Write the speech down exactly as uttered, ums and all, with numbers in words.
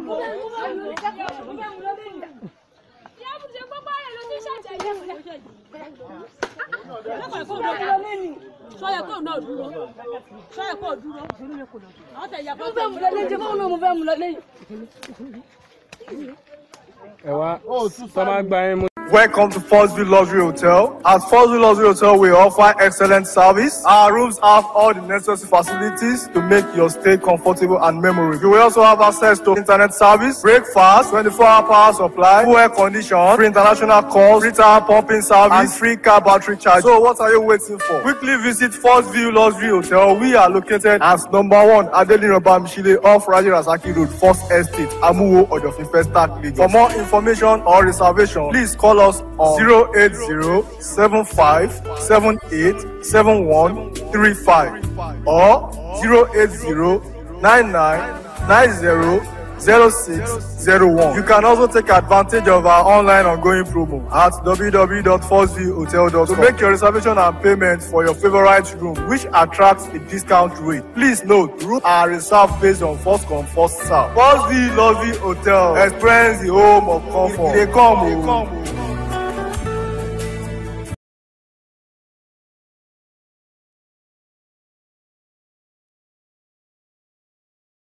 Welcome to First View Luxury Hotel. At First View Luxury Hotel, we offer excellent service. Our rooms have all the necessary facilities to make your stay comfortable and memorable. You will also have access to internet service, breakfast, twenty-four hour power supply, full air condition, free international calls, free tire pumping service, and free car battery charge. So what are you waiting for? Quickly visit First View Luxury Hotel. We are located at number one Adelino Bamishile off Raji Rasaki Road, First Estate, Amuwo, Odofin Festac, Lagos. For more information or reservation, please call us on zero eight zero seven five seven eight seven one three five or zero eight zero nine nine nine zero zero six zero one. You can also take advantage of our online ongoing promo at w w w dot first view hotel dot com to make your reservation and payment for your favorite room, which attracts a discount rate. Please note, rooms are reserved based on first come, first serve. First View Luxury Hotel. Experience the home of comfort. They come.